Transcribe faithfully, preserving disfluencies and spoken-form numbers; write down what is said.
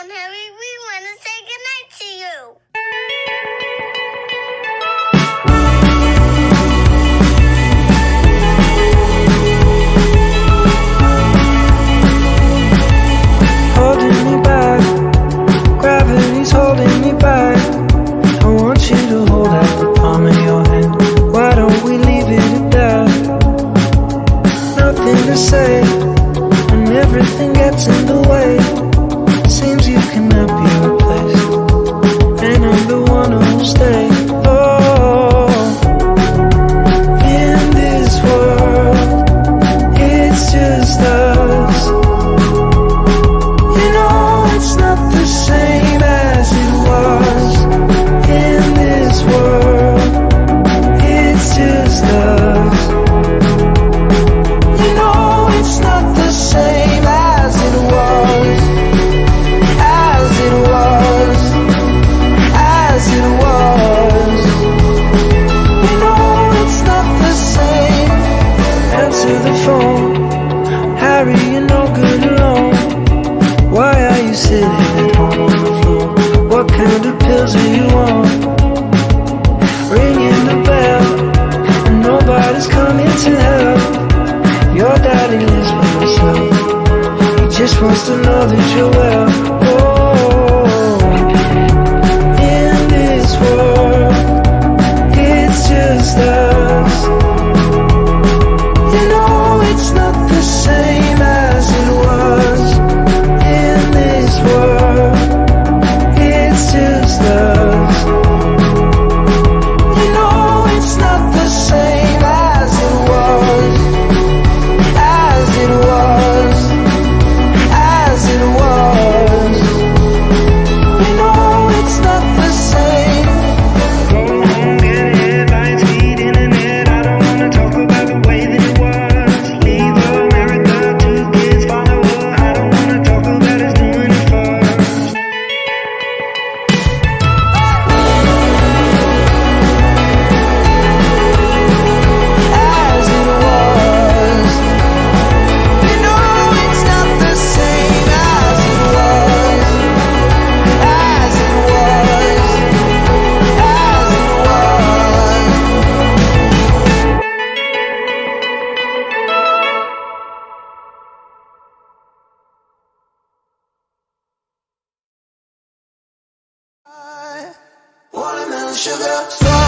on, Harry. We want to say goodnight to you. Holding me back, gravity's holding me back. I want you to hold out the palm of your hand. Why don't we leave it at that? Nothing to say, and everything gets in the way. Seems you cannot be replaced, and I'm the one who'll stay. Oh, in this world, it's just us. You know it's not the same as it was. In this world, it's just us. You know it's not the same as it was. As it was. As it was. You know it's not the same. Answer the phone, Harry, you're no good alone. Why are you sitting at home on the floor? What kind of pills are you on? Ringing the bell, and nobody's coming to help. Your daddy lives by himself. He just wants to know that you're well. Oh, in this world, it's just us. You know it's not the same as it was. In this world, it's just us. You know it's not the same as it was. As it was. As it was. You know it's not the same. Go home, get headlines, feed internet. I don't wanna talk about the way that it was. Leave America, two kids follow her. I don't wanna talk about us doing it first. As it was. You know it's not the same as it was. As it was. As it was. Watermelon sugar.